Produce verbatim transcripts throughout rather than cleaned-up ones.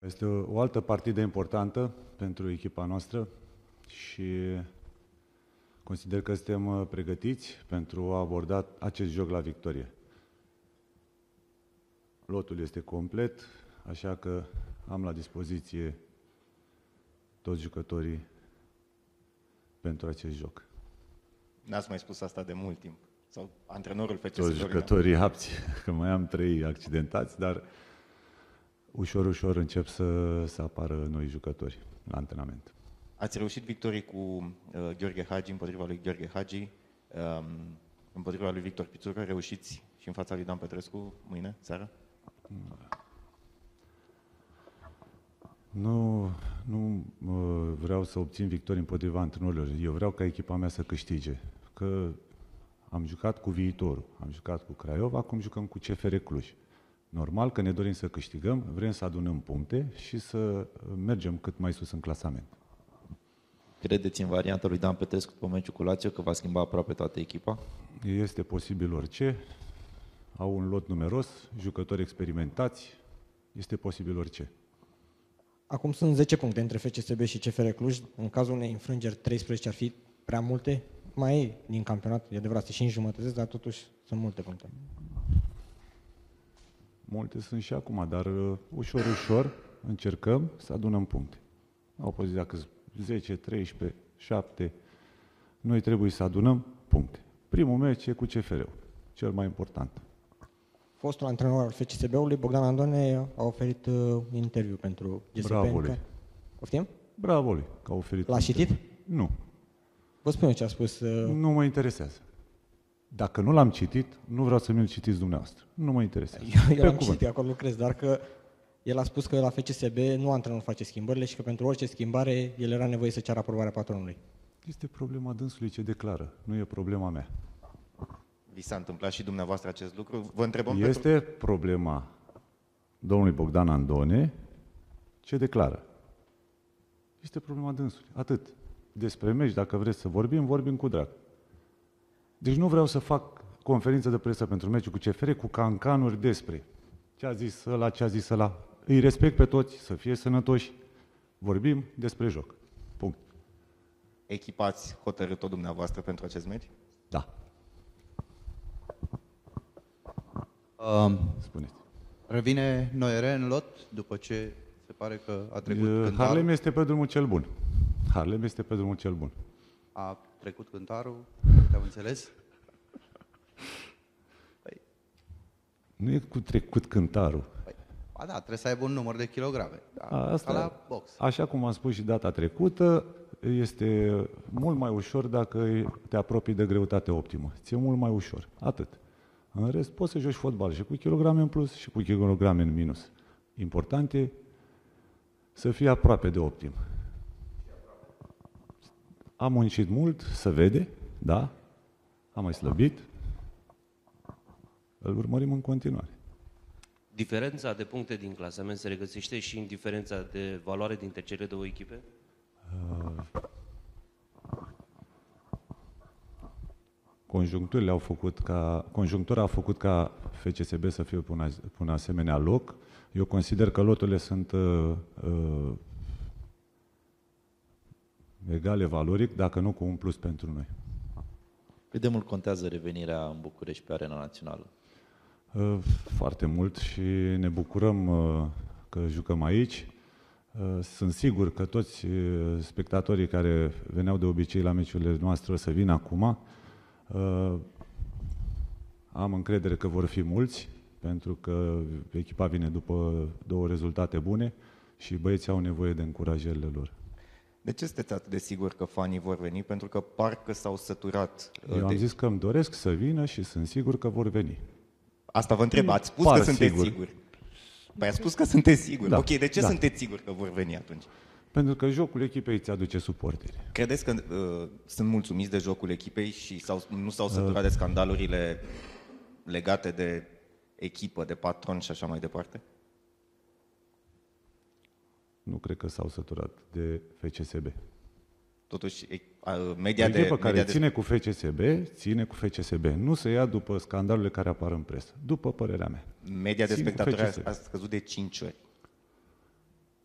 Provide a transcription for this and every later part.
Este o, o altă partidă importantă pentru echipa noastră și consider că suntem pregătiți pentru a aborda acest joc la victorie. Lotul este complet, așa că am la dispoziție toți jucătorii pentru acest joc. N-ați mai spus asta de mult timp. Sau antrenorul F C S B. Toți jucătorii apți, că mai am trei accidentați, dar ușor, ușor încep să, să apară noi jucători la antrenament. Ați reușit victorii cu uh, Gheorghe Hagi împotriva lui Gheorghe Hagi, um, împotriva lui Victor Pițurcă. Reușiți și în fața lui Dan Petrescu mâine, seara? Nu, nu uh, vreau să obțin victorii împotriva antrenorilor. Eu vreau ca echipa mea să câștige. Că am jucat cu viitorul, am jucat cu Craiova, acum jucăm cu C F R Cluj. Normal că ne dorim să câștigăm, vrem să adunăm puncte și să mergem cât mai sus în clasament. Credeți în varianta lui Dan Petrescu pe meciul cu Lazio că va schimba aproape toată echipa? Este posibil orice. Au un lot numeros, jucători experimentați, este posibil orice. Acum sunt zece puncte între F C S B și C F R Cluj. În cazul unei înfrângeri, treisprezece ar fi prea multe. Mai e din campionat, e adevărat, se și înjumătățesc, dar totuși sunt multe puncte. Multe sunt și acum, dar uh, ușor, ușor încercăm să adunăm puncte. Au poziția că zece, treisprezece, șapte, noi trebuie să adunăm puncte. Primul meci e cu C F R-ul, cel mai important. Fostul antrenor al F C S B-ului, Bogdan Andone, a oferit uh, interviu pentru G S P. Bravo lui. Că... Poftim? Bravo lui, că a oferit. L-a citit? Nu. Vă spun eu ce a spus. Uh... Nu mă interesează. Dacă nu l-am citit, nu vreau să mi-l citiți dumneavoastră. Nu mă interesează. Eu, eu l-am citit, acolo lucrez, dar că el a spus că la F C S B nu antrenorul face schimbările și că pentru orice schimbare el era nevoie să ceară aprobarea patronului. Este problema dânsului ce declară, nu e problema mea. Vi s-a întâmplat și dumneavoastră acest lucru? Vă întrebăm Este pentru... problema domnului Bogdan Andone ce declară. Este problema dânsului, atât. Despre meci, dacă vreți să vorbim, vorbim cu drag. Deci nu vreau să fac conferință de presă pentru meciul cu C F R cu cancanuri despre ce a zis ăla, ce a zis ăla. Îi respect pe toți, să fie sănătoși. Vorbim despre joc. Punct. Echipați hotărât-o dumneavoastră pentru acest meci? Da. Um, Spuneți. revine Noere în lot după ce se pare că a trecut Uh, cântarul. Harlem este pe drumul cel bun. Harlem este pe drumul cel bun. A trecut cântarul, te-am înțeles? Păi, Nu e cu trecut cântarul. păi, a, da, trebuie să aibă un număr de kilograme. Da, A, asta, ca la box. așa cum am spus și data trecută, este mult mai ușor dacă te apropii de greutate optimă. Ți-e mult mai ușor. Atât. În rest, poți să joci fotbal și cu kilograme în plus și cu kilograme în minus. Important e să fii aproape de optim. Am muncit mult, se vede, da? Am mai slăbit. Îl urmărim în continuare. Diferența de puncte din clasament se regăsește și în diferența de valoare dintre cele două echipe? Uh, conjuncturile au făcut ca, conjunctura a făcut ca F C S B să fie pe un, pe un asemenea loc. Eu consider că loturile sunt uh, uh, egale valoric, dacă nu cu un plus pentru noi. Cât de mult contează revenirea în București pe Arena Națională? Uh, foarte mult și ne bucurăm uh, că jucăm aici. Uh, sunt sigur că toți uh, spectatorii care veneau de obicei la meciurile noastre o să vină acum. Uh, am încredere că vor fi mulți, pentru că echipa vine după două rezultate bune și băieții au nevoie de încurajările lor. De ce sunteți atât de sigur că fanii vor veni? Pentru că parcă s-au săturat. uh, Eu am de... zis că îmi doresc să vină și sunt sigur că vor veni. Asta vă întreb, ați spus Par că sunteți sigur. siguri. Păi ați spus că sunteți siguri. Da, Ok, de ce da. sunteți siguri că vor veni atunci? Pentru că jocul echipei îți aduce suporteri. Credeți că uh, sunt mulțumiți de jocul echipei și s-au, nu s-au săturat de scandalurile legate de echipă, de patron și așa mai departe? Nu cred că s-au săturat de F C S B. Totuși, e- uh, media O de... echipă care media de... ține cu F C S B, ține cu F C S B. Nu se ia după scandalurile care apar în presă. După părerea mea. Media de Țin cu spectatori F C S B. a, a scăzut de cinci ori.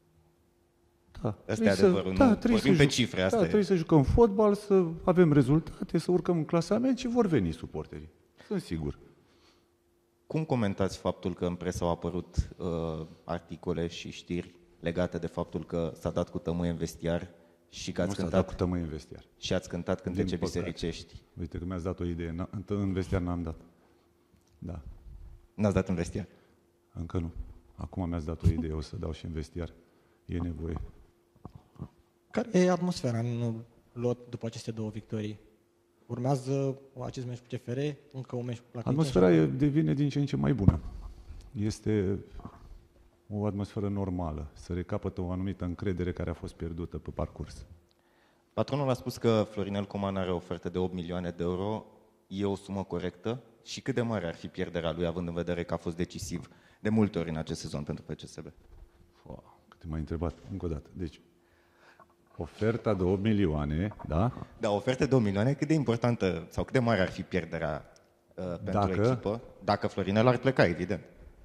Da, Asta trebuie e să- adevărul, da, nu? trebuie Vorbim să pe juc- cifre, da, asta e. trebuie să jucăm fotbal, să avem rezultate, să urcăm în clasament și vor veni suporterii. Sunt sigur. Cum comentați faptul că în presă au apărut uh, articole și știri legate de faptul că s-a dat cu tămâie în vestiar și că Nu ați s-a dat cântat, cu tămâie în vestiar. și ați cântat cântece Din păcate. bisericești? Uite că mi-ați dat o idee. N- În, în vestiar n-am dat. Da, N-ați dat în vestiar. încă nu. Acum mi-ați dat o idee, o să dau și în vestiar. E nevoie. Care e atmosfera în lot după aceste două victorii? Urmează acest meci cu C F R, încă un meci la Crăciun. Atmosfera e, devine din ce în ce mai bună. Este o atmosferă normală. Se recapătă o anumită încredere care a fost pierdută pe parcurs. Patronul a spus că Florinel Coman are o ofertă de opt milioane de euro. E o sumă corectă? Și cât de mare ar fi pierderea lui, având în vedere că a fost decisiv de multe ori în acest sezon pentru F C S B? Wow, cât m-ai întrebat încă o dată. Deci, oferta de opt milioane, da? Da, o ofertă de opt milioane, cât de importantă sau cât de mare ar fi pierderea uh, pentru Dacă? echipă? Dacă Florinel ar pleca, evident.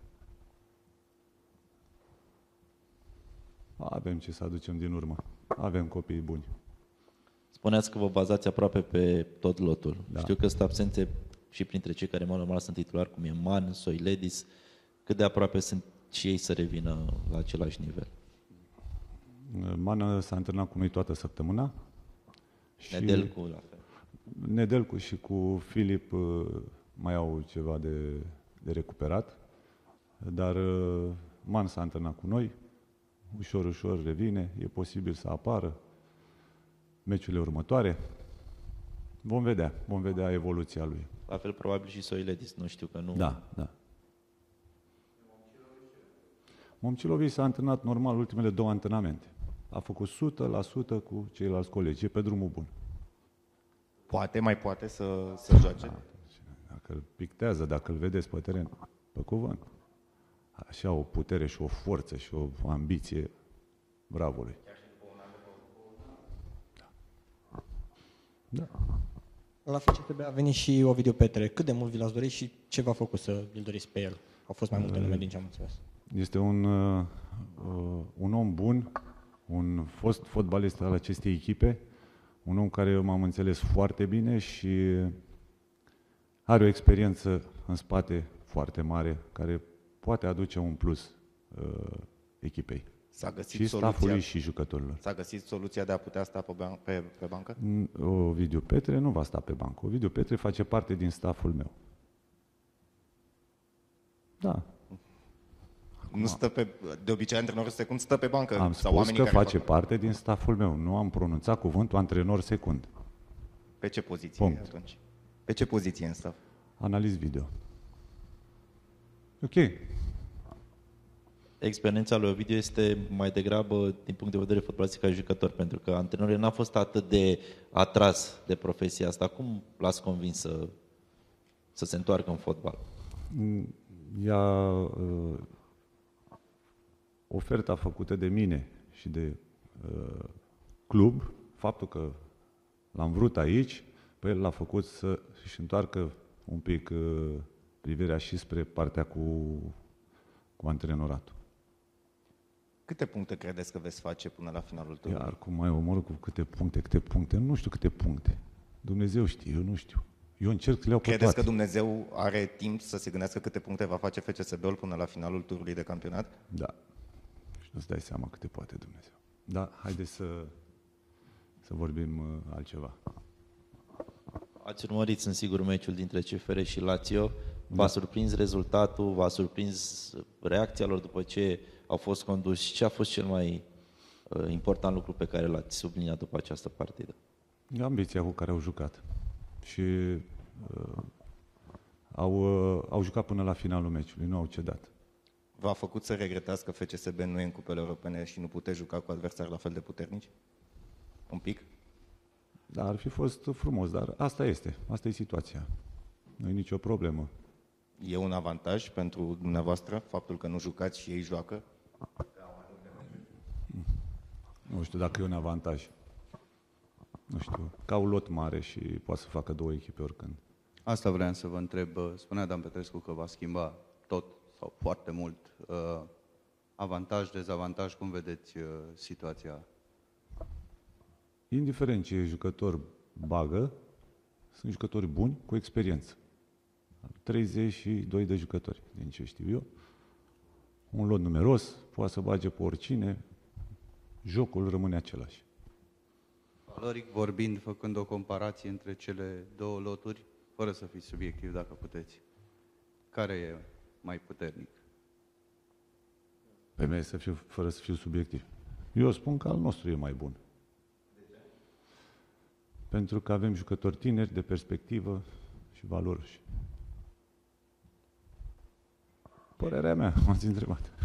Avem ce să aducem din urmă. Avem copii buni. Spuneați că vă bazați aproape pe tot lotul. Da. Știu că sunt absențe și printre cei care, în mod normal, sunt titulari, cum e Man, Soiledis. Cât de aproape sunt și ei să revină la același nivel? Mană s-a antrenat cu noi toată săptămâna. Și Nedelcu, la fel. Nedelcu și cu Filip uh, mai au ceva de, de recuperat. Dar uh, Man s-a antrenat cu noi. Ușor, ușor revine. E posibil să apară meciurile următoare. Vom vedea. Vom vedea evoluția lui. La fel, probabil și Soiledis, nu știu că nu... Da, da. Momcilovici s-a antrenat normal ultimele două antrenamente. A făcut o sută la sută cu ceilalți colegi. E pe drumul bun. Poate, mai poate să, să joace? Dacă îl pictează, dacă îl vedeți pe teren, pe cuvânt. Așa o putere și o forță și o ambiție. Bravo lui. Da. La F C S B a venit și Ovidiu Petre. Cât de mult vi l-ați dorit și ce v-a făcut să îl doriți pe el? Au fost mai multe nume din ce am înțeles. Este un, uh, un om bun, un fost fotbalist al acestei echipe, un om care m-am înțeles foarte bine și are o experiență în spate foarte mare, care poate aduce un plus uh, echipei. S-a găsit Și staffului soluția, și jucătorilor. s-a găsit soluția de a putea sta pe, ban- pe, pe bancă? Ovidiu Petre nu va sta pe bancă. Ovidiu Petre face parte din stafful meu. Da. Nu stă pe, de obicei antrenorul secund stă pe bancă. Am sau spus oamenii că care face fac- parte din stafful meu. Nu am pronunțat cuvântul antrenor secund. Pe ce poziție Punct. e atunci? Pe ce poziție în staff? Analiz video. Ok. Experiența lui Ovidiu este mai degrabă din punct de vedere fotbalistic ca jucător, pentru că antrenorul n-a fost atât de atras de profesia asta. Cum l-ați convins să, să se întoarcă în fotbal? Ea, uh, oferta făcută de mine și de uh, club, faptul că l-am vrut aici, pe el l-a făcut să își întoarcă un pic uh, privirea și spre partea cu, cu antrenoratul. Câte puncte credeți că veți face până la finalul turului? Iar cum mai omor cu câte puncte, câte puncte, nu știu câte puncte. Dumnezeu știe, eu nu știu. Eu încerc să le iau pe Credeți toate. că Dumnezeu are timp să se gândească câte puncte va face F C S B-ul până la finalul turului de campionat? Da. Și nu-ți dai seama câte poate Dumnezeu. Da, haideți să, să vorbim uh, altceva. Ați urmărit, sunt sigur, meciul dintre C F R și Lazio. V-a surprins rezultatul, v-a surprins reacția lor după ce au fost conduși? Ce a fost cel mai uh, important lucru pe care l-ați subliniat după această partidă? Ambiția cu care au jucat. Și uh, au, uh, au jucat până la finalul meciului, nu au cedat. V-a făcut să regretați că F C S B nu e în cupele europene și nu puteți juca cu adversari la fel de puternici? Un pic? Da, ar fi fost frumos, dar asta este. Asta e situația. Nu e nicio problemă. E un avantaj pentru dumneavoastră faptul că nu jucați și ei joacă? Nu știu dacă e un avantaj. Nu știu. Ca un lot mare și poate să facă două echipe oricând. Asta vreau să vă întreb. Spunea Dan Petrescu că va schimba tot sau foarte mult uh, avantaj, dezavantaj, cum vedeți uh, situația? Indiferent ce jucător bagă, sunt jucători buni cu experiență. treizeci și doi de jucători, din ce știu eu. Un lot numeros, poate să bage pe oricine, jocul rămâne același. Valoric vorbind, făcând o comparație între cele două loturi, fără să fiți subiectiv, dacă puteți, care e mai puternic? Pe mine să fiu, fără să fiu subiectiv. Eu spun că al nostru e mai bun. Pentru că avem jucători tineri, de perspectivă și valoroși. Părerea mea, m-ați întrebat.